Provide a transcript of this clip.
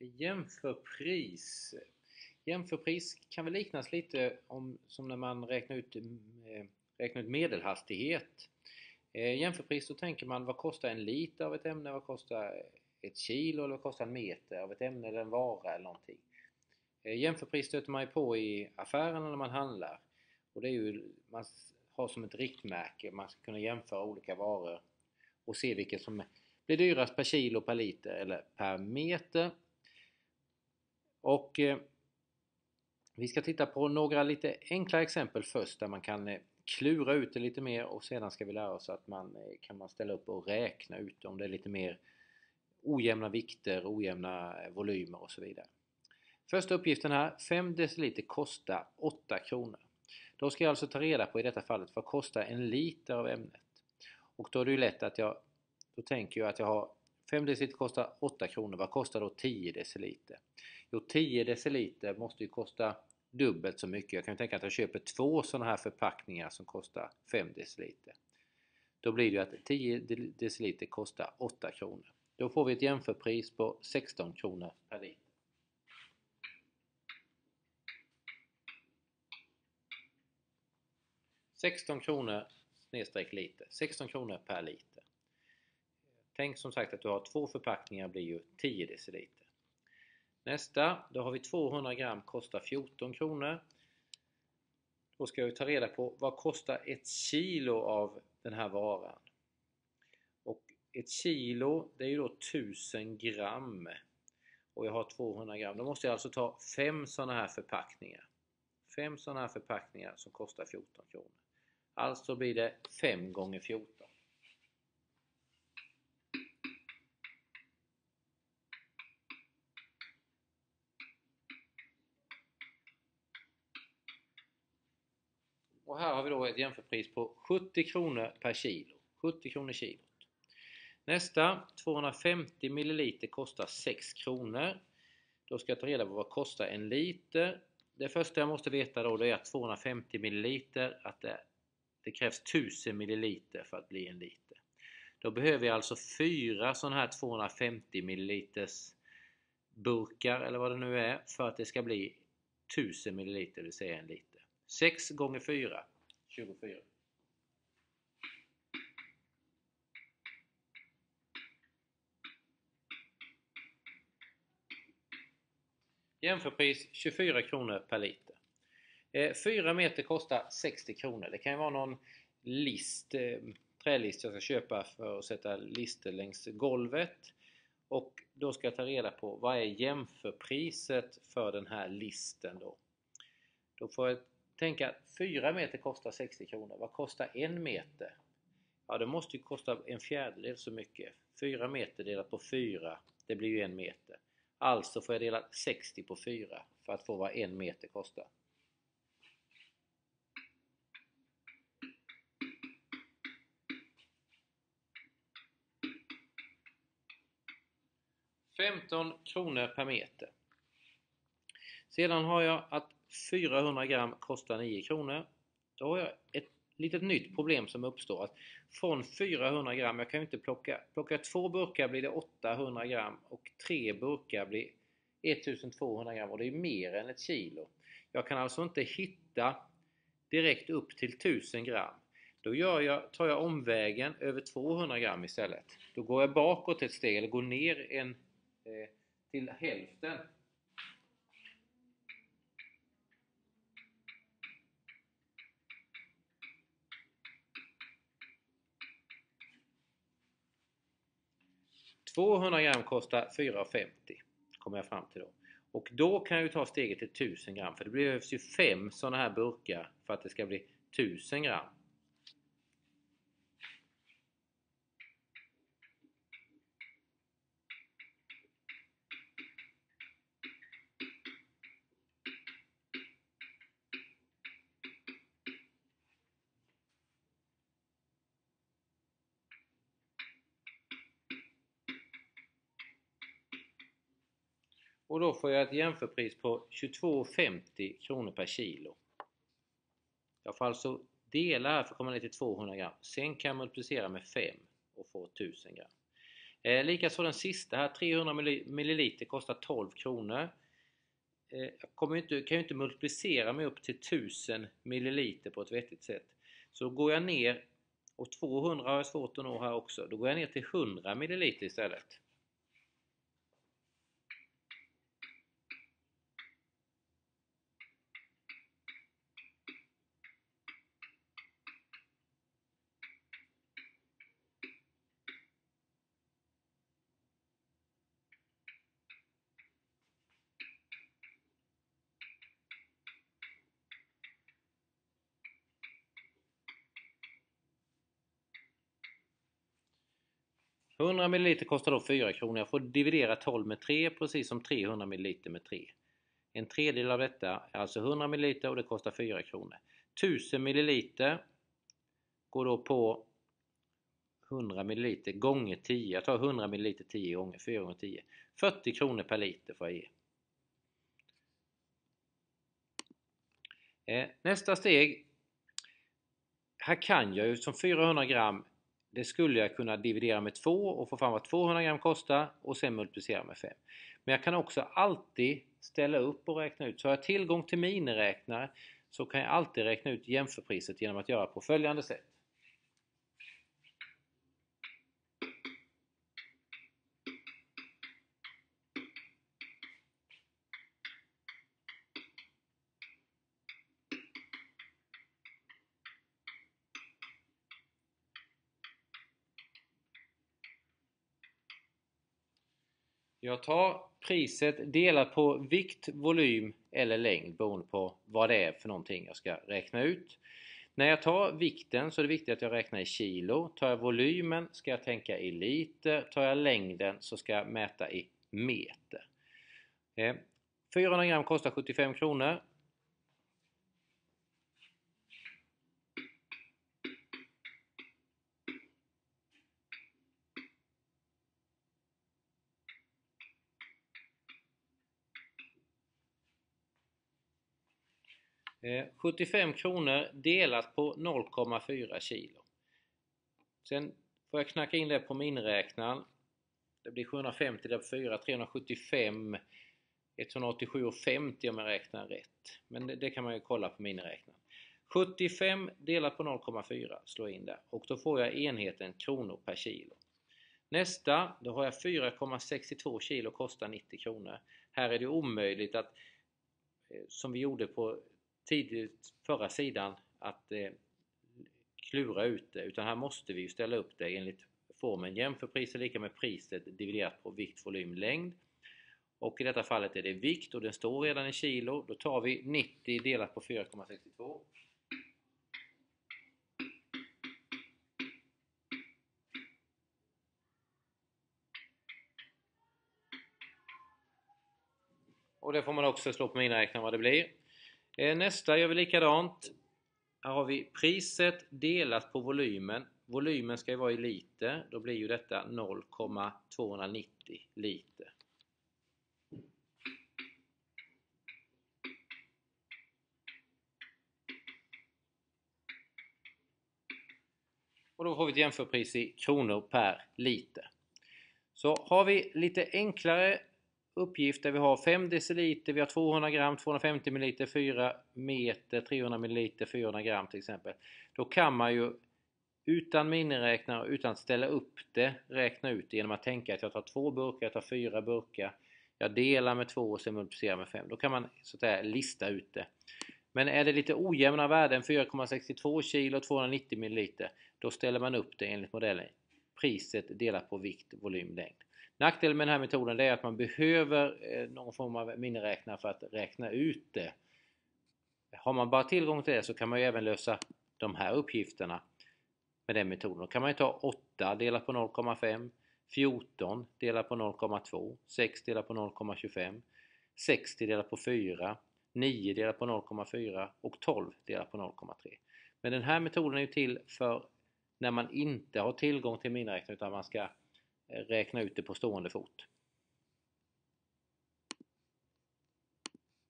Jämförpris. Jämförpris kan väl liknas lite som när man räknar ut medelhastighet. Jämförpris, så tänker man, vad kostar en liter av ett ämne, vad kostar ett kilo eller vad kostar en meter av ett ämne eller en vara eller någonting. Jämförpris stöter man ju på i affären när man handlar, och det är ju, man har som ett riktmärke, man ska kunna jämföra olika varor och se vilket som blir dyrast per kilo, per liter eller per meter. Och vi ska titta på några lite enkla exempel först där man kan klura ut det lite mer, och sedan ska vi lära oss att man kan ställa upp och räkna ut om det är lite mer ojämna vikter, ojämna volymer och så vidare. Första uppgiften här, 5 deciliter kostar 8 kronor. Då ska jag alltså ta reda på i detta fallet vad kostar en liter av ämnet. Och då är det ju lätt att då tänker jag att jag har 5 deciliter kostar 8 kronor. Vad kostar då 10 deciliter? Jo, 10 deciliter måste ju kosta dubbelt så mycket. Jag kan tänka att jag köper 2 sådana här förpackningar som kostar 5 deciliter. Då blir det ju att 10 deciliter kostar 8 kronor. Då får vi ett jämförpris på 16 kronor per liter. 16 kronor snedstreck liter. 16 kronor per liter. Tänk som sagt att du har 2 förpackningar, blir ju 10 deciliter. Nästa, då har vi 200 gram kostar 14 kronor. Då ska vi ta reda på vad kostar ett kilo av den här varan. Och ett kilo, det är ju då 1000 gram. Och jag har 200 gram. Då måste jag alltså ta 5 sådana här förpackningar. 5 sådana här förpackningar som kostar 14 kronor. Alltså blir det 5 gånger 14. Och här har vi då ett jämförpris på 70 kronor per kilo. 70 kronor kilot. Nästa, 250 milliliter kostar 6 kronor. Då ska jag ta reda på vad kostar en liter. Det första jag måste veta då, det är att 250 milliliter, att det krävs 1000 milliliter för att bli en liter. Då behöver jag alltså 4 sådana här 250 milliliters burkar eller vad det nu är för att det ska bli 1000 milliliter, det vill säga en liter. 6 gånger 4, 24. Jämförpris 24 kronor per liter. 4 meter kostar 60 kronor. Det kan ju vara någon trälist jag ska köpa för att sätta lister längs golvet. Och då ska jag ta reda på vad är jämförpriset för den här listen då. Då får jag tänka att 4 meter kostar 60 kronor. Vad kostar 1 meter? Ja, det måste ju kosta en fjärdedel så mycket. 4 meter delat på 4, det blir ju 1 meter. Alltså får jag dela 60 på 4 för att få vad 1 meter kostar. $15 kronor per meter. Sedan har jag att 400 gram kostar 9 kronor. Då har jag ett litet nytt problem som uppstår. Att från 400 gram, jag kan ju inte plocka 2 burkar blir det 800 gram och 3 burkar blir 1200 gram, och det är mer än ett kilo. Jag kan alltså inte hitta direkt upp till 1000 gram. Då tar jag omvägen över 200 gram istället. Då går jag bakåt ett steg, eller går ner till hälften. $200 gram kostar 4,50 kommer jag fram till då. Och då kan jag ju ta steget till 1000 gram, för det behövs ju 5 sådana här burkar för att det ska bli 1000 gram. Och då får jag ett jämförpris på 22,50 kronor per kilo. Jag får alltså dela här för att komma ner till 200 gram. Sen kan jag multiplicera med 5 och få 1000 gram. Likaså den sista här, 300 ml kostar 12 kronor. Jag kan ju inte multiplicera mig upp till 1000 ml på ett vettigt sätt. Så går jag ner, och 200 har jag svårt att nå här också, då går jag ner till 100 ml istället. För 100 ml kostar då 4 kronor. Jag får dividera 12 med 3, precis som 300 ml med 3. En tredjedel av detta är alltså 100 ml och det kostar 4 kronor. 1000 ml går då på 100 ml gånger 10. Jag tar 100 ml 10 gånger 4 gånger 10. 40 kronor per liter får jag ge. Nästa steg. Här kan jag ju som 400 gram, det skulle jag kunna dividera med 2 och få fram vad 200 gram kostar och sen multiplicera med 5. Men jag kan också alltid ställa upp och räkna ut. Så har jag tillgång till miniräknare så kan jag alltid räkna ut jämförpriset genom att göra på följande sätt. Jag tar priset delat på vikt, volym eller längd beroende på vad det är för någonting jag ska räkna ut. När jag tar vikten så är det viktigt att jag räknar i kilo. Tar jag volymen ska jag tänka i liter. Tar jag längden så ska jag mäta i meter. 400 gram kostar 75 kronor. Eh, 75 kronor delat på 0,4 kilo. Sen får jag knacka in det på miniräknaren. Det blir 750 delat på 4, 375, 187,50 om jag räknar rätt. Men det kan man ju kolla på miniräknaren. 75 delat på 0,4 slår in där. Och då får jag enheten kronor per kilo. Nästa, då har jag 4,62 kilo kostar 90 kronor. Här är det omöjligt att, som vi gjorde på tidigt förra sidan, att klura ut det. Utan här måste vi ju ställa upp det enligt formen jämförpris är lika med priset dividerat på vikt, volym, längd. Och i detta fallet är det vikt och den står redan i kilo. Då tar vi 90 delat på 4,62. Och det får man också slå på miniräknaren vad det blir. Nästa gör vi likadant. Här har vi priset delat på volymen. Volymen ska ju vara i liter. Då blir ju detta 0,290 liter. Och då får vi ett jämförpris i kronor per liter. Så har vi lite enklare uppgifter. Vi har 5 deciliter, vi har 200 gram, 250 ml, 4 meter, 300 ml, 400 gram till exempel. Då kan man ju utan miniräknare och utan att ställa upp det räkna ut det genom att tänka att jag tar 2 burkar, jag tar 4 burkar. Jag delar med 2 och sen multiplicerar med 5. Då kan man så att säga lista ut det. Men är det lite ojämna värden, 4,62 kilo, 290 ml, då ställer man upp det enligt modellen. Priset delat på vikt, volym, längd. Nackdelen med den här metoden är att man behöver någon form av miniräknare för att räkna ut det. Har man bara tillgång till det så kan man ju även lösa de här uppgifterna med den metoden. Då kan man ju ta 8 delat på 0,5, 14 delat på 0,2, 6 delat på 0,25, 60 delat på 4, 9 delat på 0,4 och 12 delat på 0,3. Men den här metoden är ju till för när man inte har tillgång till miniräknare utan man ska räkna ut det på stående fot.